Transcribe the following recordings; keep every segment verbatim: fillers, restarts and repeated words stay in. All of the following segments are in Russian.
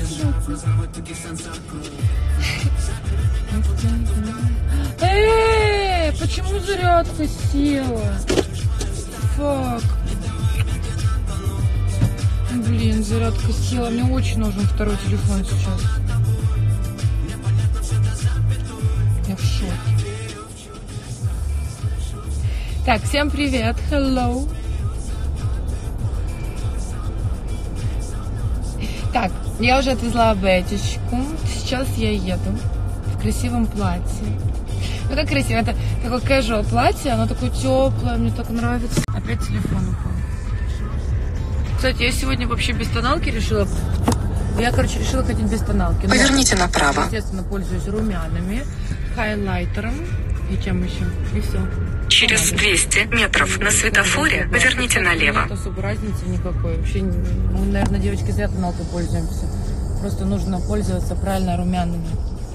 Эй, почему зарядка села? Фак. Блин, зарядка села. Мне очень нужен второй телефон сейчас. Я в шоке. Так, всем привет. Hello. Так, я уже отвезла Бетечку. Сейчас я еду в красивом платье. Ну как красиво, это такое casual платье, оно такое теплое, мне так нравится. Опять телефон упал. Кстати, я сегодня вообще без тоналки решила. Я, короче, решила ходить без тоналки. Поверните Но, направо. Естественно, пользуюсь румянами, хайлайтером и чем еще. И все. Через двести метров на светофоре поверните налево. Нет особой разницы никакой. Вообще, мы, наверное, девочки зря тоналкой пользуемся. Просто нужно пользоваться правильно румянами.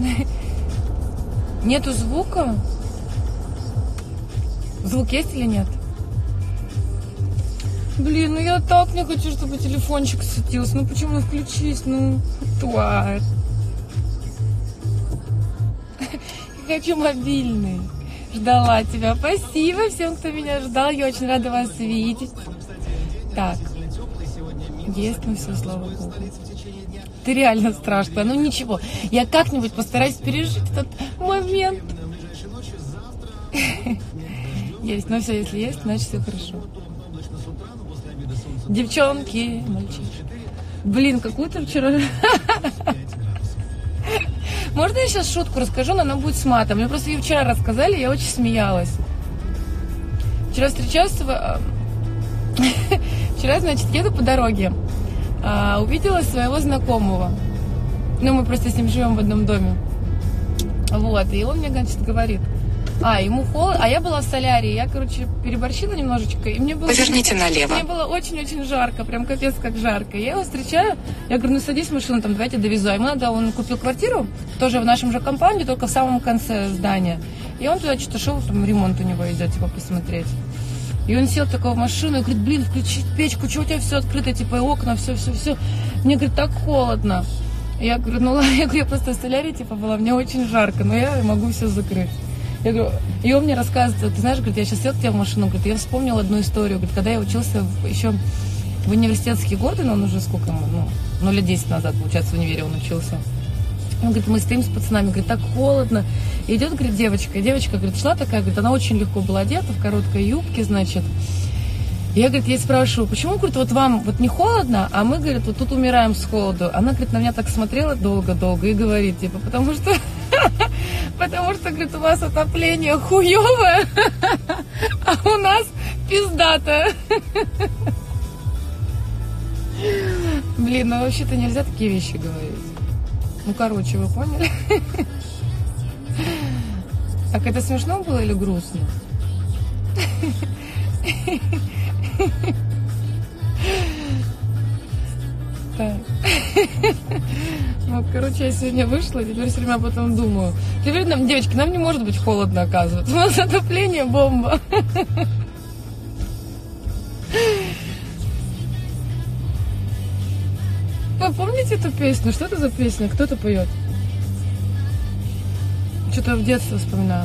Нету звука? Звук есть или нет? Блин, ну я так не хочу, чтобы телефончик светился. Ну почему включись? Ну, тварь. Я хочу мобильный. Ждала тебя. Спасибо всем, кто меня ждал. Я очень рада вас видеть. Так. Есть, ну все, слава богу. Ты реально страшная. Ну ничего. Я как-нибудь постараюсь пережить этот момент. Есть. Ну все, если есть, значит все хорошо. Девчонки, мальчишки. Блин, какую-то вчера... Можно я сейчас шутку расскажу, но она будет с матом. Мне просто ее вчера рассказали, я очень смеялась. Вчера встречалась с... Вчера, значит, еду по дороге. А, увидела своего знакомого. Ну, мы просто с ним живем в одном доме. Вот, и он мне, значит, говорит... А, ему холодно, а я была в солярии, я, короче, переборщила немножечко, и мне было... Поверните налево. Мне было очень-очень жарко, прям капец как жарко. Я его встречаю, я говорю, ну садись в машину, там, давайте довезу. А ему надо, он купил квартиру, тоже в нашем же компаунде, только в самом конце здания. И он туда что-то шел, там ремонт у него идет, типа, посмотреть. И он сел такой в машину и говорит, блин, включить печку, что у тебя все открыто, типа, и окна, все-все-все. Мне, говорит, так холодно. Я говорю, ну ладно, я говорю, я просто в солярии, типа, была, мне очень жарко, но я могу все закрыть. Я говорю, и он мне рассказывает, ты знаешь, говорит, я сейчас сел к тебе в машину, говорит, я вспомнила одну историю, говорит, когда я учился в, еще в университетские годы, но он уже сколько ему, ну, ну, лет десять назад, получается, в универе он учился. Он говорит, мы стоим с пацанами, говорит, так холодно. И идет, говорит, девочка, и девочка, говорит, шла такая, говорит, она очень легко была одета, в короткой юбке, значит. И я, говорит, ей спрашиваю, почему, говорит, вот вам вот не холодно, а мы, говорит, вот тут умираем с холоду. Она, говорит, на меня так смотрела долго-долго и говорит, типа, потому что... Потому что, говорит, у вас отопление хуевое, а у нас пиздатое. Блин, ну вообще-то нельзя такие вещи говорить. Ну, короче, вы поняли? Так это смешно было или грустно? Так. Ну, короче, я сегодня вышла, теперь все время потом думаю. Теперь нам, девочки, нам не может быть холодно, оказывается. У нас отопление бомба. Вы помните эту песню? Что это за песня? Кто это поет? Что-то в детстве вспоминаю.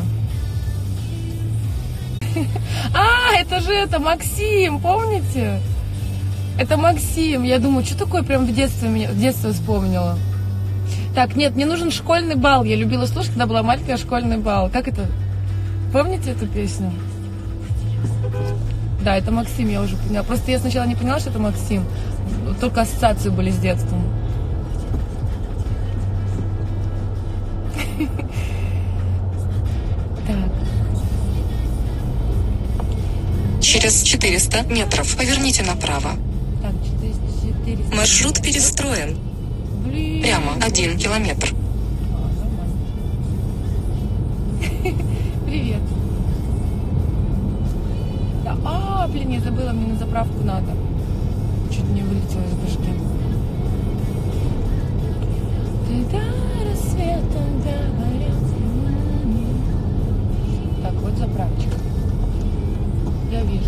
А, это же это, Максим, помните? Это Максим. Я думаю, что такое прям в детстве меня, в детстве вспомнила. Так, нет, мне нужен школьный бал. Я любила слушать, когда была маленькая, школьный бал. Как это? Помните эту песню? Да, это Максим, я уже поняла. Просто я сначала не поняла, что это Максим. Только ассоциации были с детством. Так. Через четыреста метров поверните направо. Так, четыреста. Маршрут перестроен. Блин. Прямо один километр. Привет. Да, а, блин, я забыла, мне на заправку надо. Чуть не вылетело из башки. Ты до рассвета говорят. Так, вот заправочка. Я вижу.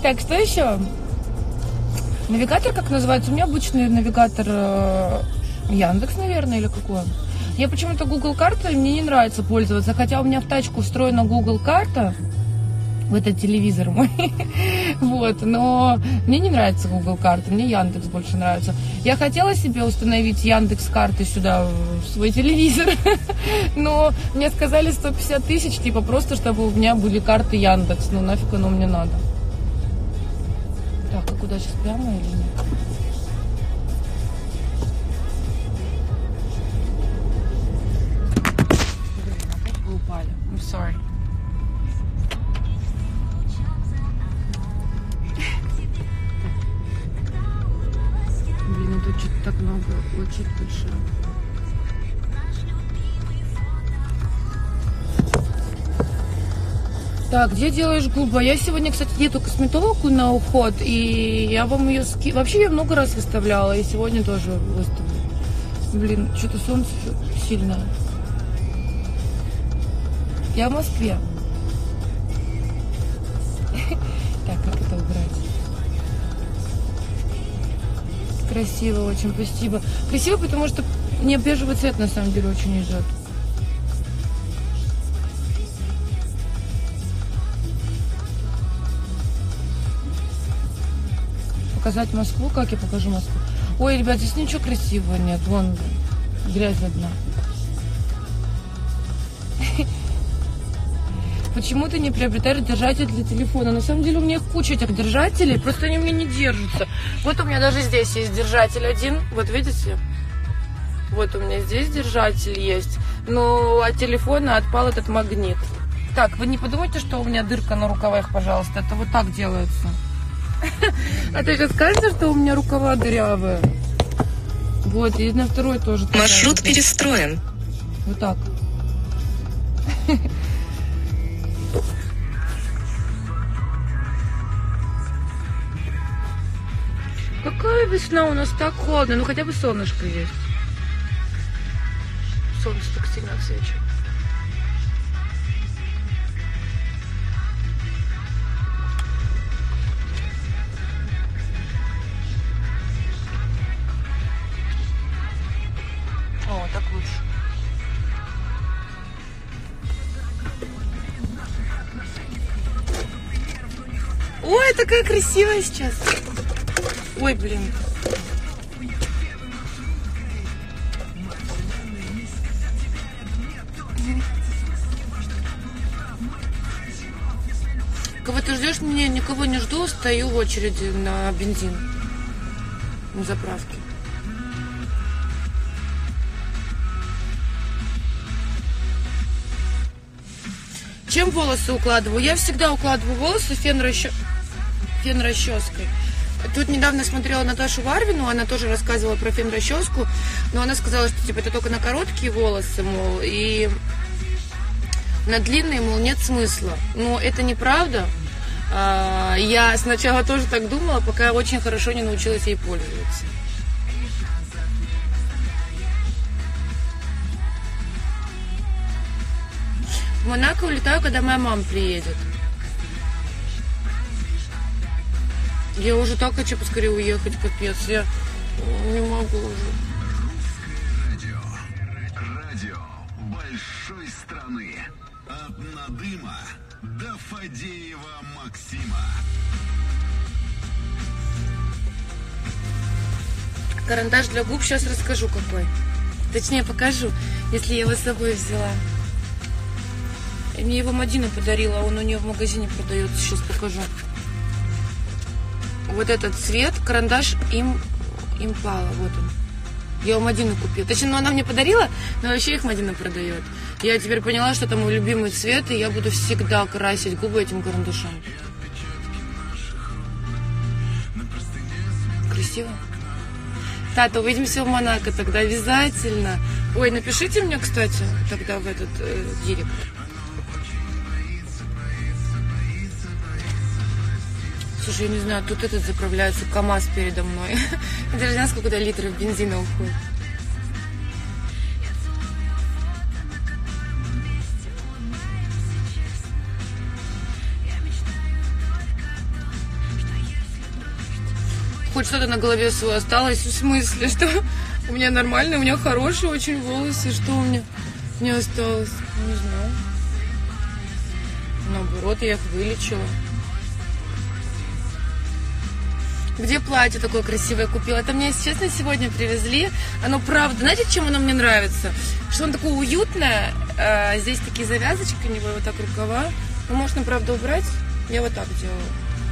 Так, что еще? Навигатор, как называется? У меня обычный навигатор э, Яндекс, наверное, или какой? Я почему-то Google картой мне не нравится пользоваться, хотя у меня в тачку встроена Google карта, в этот телевизор мой, вот, но мне не нравится Google карта, мне Яндекс больше нравится. Я хотела себе установить Яндекс карты сюда в свой телевизор, но мне сказали сто пятьдесят тысяч, типа просто, чтобы у меня были карты Яндекс, ну нафиг оно мне надо. Так, а куда сейчас, прямо или нет? Вы упали. I'm sorry. Блин, ну тут что-то так много, очень большое. Так, где делаешь губы? Я сегодня, кстати, еду к косметологу на уход, и я вам ее ски... Вообще, я много раз выставляла, и сегодня тоже выставлю. Блин, что-то солнце сильное. Я в Москве. Так, как это убрать? Красиво очень, спасибо. Красиво, потому что мне бежевый цвет на самом деле очень идет. Показать Москву? Как я покажу Москву? Ой, ребят, здесь ничего красивого нет. Вон, грязь видна. Почему ты не приобретаешь держатель для телефона? На самом деле у меня куча этих держателей, просто они у меня не держатся. Вот у меня даже здесь есть держатель один. Вот видите? Вот у меня здесь держатель есть. Но от телефона отпал этот магнит. Так, вы не подумайте, что у меня дырка на рукавах, пожалуйста. Это вот так делается. А ты сейчас скажешь, что у меня рукава дырявые? Вот, и на второй тоже. Маршрут перестроен. Вот так. Какая весна, у нас так холодно, ну хотя бы солнышко есть. Солнце так сильно отсвечивает. О, так лучше. Ой, такая красивая сейчас. Ой, блин. Кого ты ждешь? Меня никого не жду, стою в очереди на бензин на заправке. Чем волосы укладываю? Я всегда укладываю волосы фен-расческой. Фен-расческой. Тут недавно смотрела Наташу Варвину, она тоже рассказывала про фен-расческу, но она сказала, что типа это только на короткие волосы, мол, и на длинные, мол, нет смысла. Но это неправда. Я сначала тоже так думала, пока очень хорошо не научилась ей пользоваться. В Монако улетаю, когда моя мама приедет. Я уже так хочу поскорее уехать, капец. Я не могу уже. Радио. Радио большой страны. От Надыма до Фадеева Максима. Карандаш для губ сейчас расскажу какой. Точнее покажу, если я его с собой взяла. Мне его Мадина подарила, он у нее в магазине продается. Сейчас покажу. Вот этот цвет, карандаш им, импала, вот он. Я у Мадины купила. Точнее, ну, она мне подарила, но вообще их Мадина продает. Я теперь поняла, что это мой любимый цвет, и я буду всегда красить губы этим карандашом. Красиво. Тата, увидимся в Монако тогда обязательно. Ой, напишите мне, кстати, тогда в этот э, директ. Слушай, я не знаю, тут этот заправляется КамАЗ передо мной. Я даже не знаю, сколько литров бензина уходит. хоть что-то на голове свой осталось, в смысле, что у меня нормальные, у меня хорошие очень волосы, что у меня не осталось, не знаю. Наоборот, я их вылечила. Где платье такое красивое купила? Это мне, если честно, сегодня привезли. Оно правда, знаете, чем оно мне нравится? Что оно такое уютное. А, здесь такие завязочки у него, вот так рукава. Ну, можно, правда, убрать. Я вот так делаю.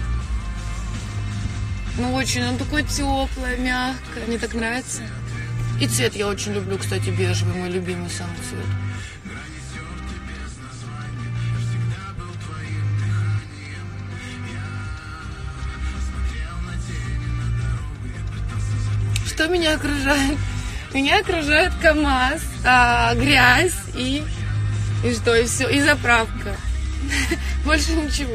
Ну, очень, оно такое теплое, мягкое. Мне так нравится. И цвет я очень люблю, кстати, бежевый, мой любимый самый цвет. Что меня окружает? Меня окружает КамАЗ, а, грязь и, и что, и все, и заправка. Больше ничего.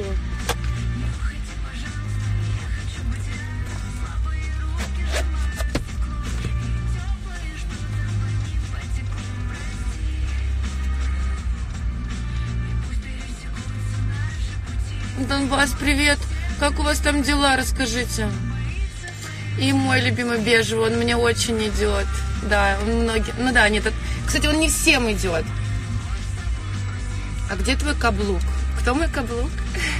Донбасс, привет. Как у вас там дела? Расскажите. И мой любимый бежевый, он мне очень идет. Да, он многие. Ну да, нет. Кстати, он не всем идет. А где твой каблук? Кто мой каблук?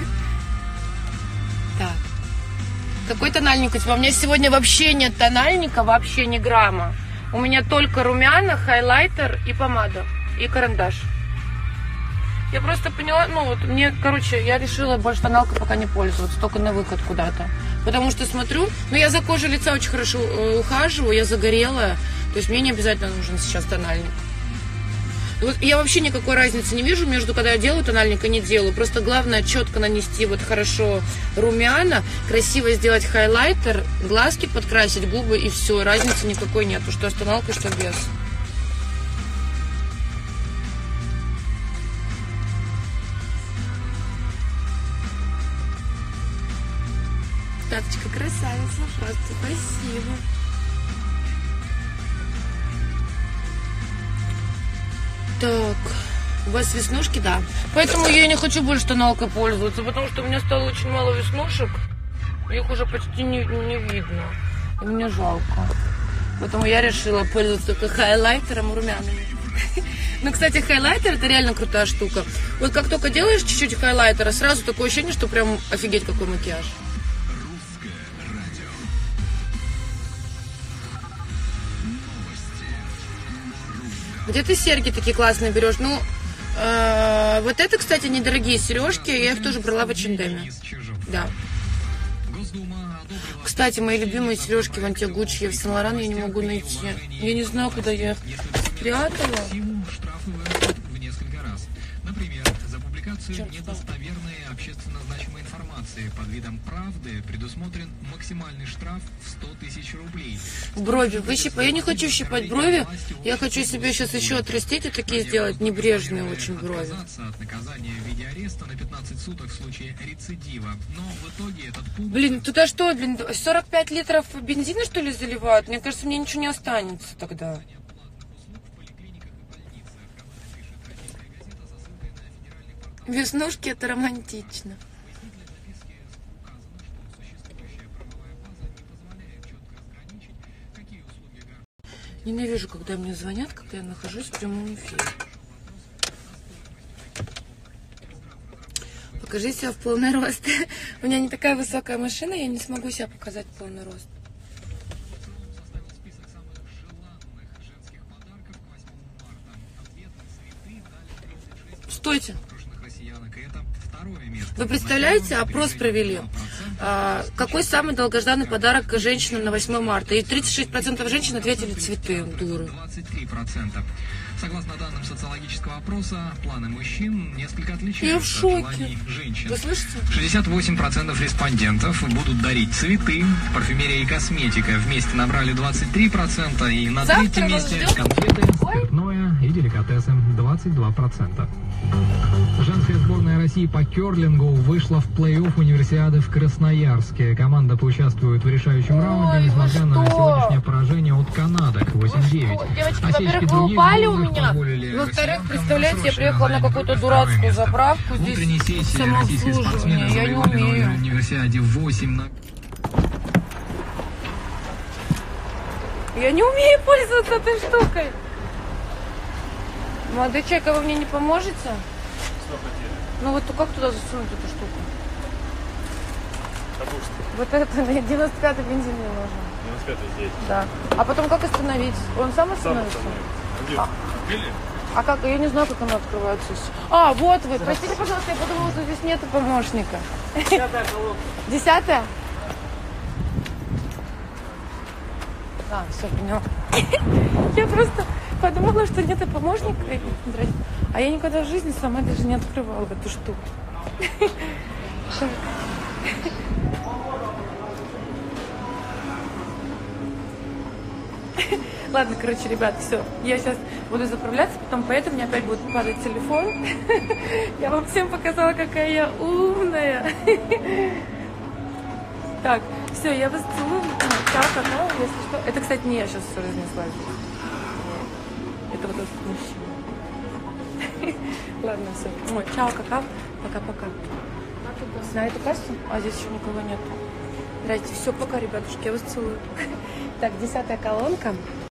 Так. Какой тональник у тебя? У меня сегодня вообще нет тональника, вообще ни грамма. У меня только румяна, хайлайтер и помада. И карандаш. Я просто поняла, ну вот мне, короче, я решила больше тоналкой пока не пользоваться, только на выход куда-то. Потому что смотрю, ну я за кожей лица очень хорошо э, ухаживаю, я загорелая, то есть мне не обязательно нужен сейчас тональник. Вот я вообще никакой разницы не вижу между, когда я делаю тональник и не делаю. Просто главное четко нанести вот хорошо румяна, красиво сделать хайлайтер, глазки подкрасить, губы и все. Разницы никакой нету, что с тоналкой, что без. Таточка, красавица, просто спасибо. Так, у вас веснушки, да. Поэтому я не хочу больше тоналкой пользоваться, потому что у меня стало очень мало веснушек. Их уже почти не, не видно. И мне жалко. Поэтому я решила пользоваться только хайлайтером и румянами. Ну, кстати, хайлайтер это реально крутая штука. Вот как только делаешь чуть-чуть хайлайтера, сразу такое ощущение, что прям офигеть какой макияж. Где ты серьги такие классные берешь? Ну, э, вот это, кстати, недорогие сережки. Я их тоже брала в эйч энд эм. Да. Кстати, мои любимые сережки вон те Гуччи, я в Сен-Лоран я не могу найти. Я не знаю, куда я их спрятала. Недостоверной общественно значимой информации под видом правды предусмотрен максимальный штраф в сто тысяч рублей. Брови выщипать. Я не хочу щипать брови. Я хочу себе сейчас еще отрастить и такие сделать небрежные очень брови. От наказания в виде ареста на пятнадцать суток в случае рецидива. Но в итоге этот пункт... Блин, туда что, блин, сорок пять литров бензина, что ли, заливают? Мне кажется, мне ничего не останется тогда. Веснушки — это романтично. Ненавижу, когда мне звонят, когда я нахожусь в прямом эфире. Покажи себя в полный рост. У меня не такая высокая машина, я не смогу себя показать в полный рост. Стойте. Вы представляете, опрос провели. А, какой самый долгожданный подарок женщинам на восьмое марта? И тридцать шесть процентов женщин ответили цветы, дуры. двадцать три процента. Согласно данным социологического опроса, планы мужчин несколько отличаются Я в шоке. от желаний женщин. Вы слышите? шестьдесят восемь процентов респондентов будут дарить цветы. Парфюмерия и косметика вместе набрали двадцать три процента. И на Завтра третьем вас месте ждет. конфеты, спиртное и деликатесы двадцать два процента. Женская сборная России по керлингу вышла в плей-офф универсиады в Красноярске. Команда поучаствует в решающем раунде, Ой, несмотря вы на что? сегодняшнее поражение от Канады восемь девять. Девочки, во-первых, вы упали у меня. Во-вторых, представляете, я приехала на какую-то дурацкую заправку. Внутренней Здесь сессии российские самообслуживание. спортсмены Я не завоевали на умею. универсиаде восемь на... Я не умею пользоваться этой штукой. Молодой человек, а вы мне не поможете? Что хотели? Ну вот как туда засунуть эту штуку? Капуста. Вот это на девяносто пятый бензин мне нужен. девяносто пятый здесь. Да. А потом как остановить? Он сам Сам остановится? остановится. Где? Купили? А как? Я не знаю, как она открывается. А, вот вы. Простите, пожалуйста, я подумала, что здесь нет помощника. Десятая колонка. Десятая? А, все, поняла. Я просто подумала, что нет помощника. А я никогда в жизни сама даже не открывала эту штуку. Ладно, короче, ребят, все. Я сейчас буду заправляться, потом поеду, мне опять будет падать телефон. Я вам всем показала, какая я умная. Так, все, я вас целую. Чао, какао, если что. Это, кстати, не я сейчас все разнесла. Это вот этот мужчина. Ладно, все. Ой, чао, какао. Пока-пока. На эту кассу? А здесь еще никого нет. Здрасте. Все, пока, ребятушки, я вас целую. Так, десятая колонка.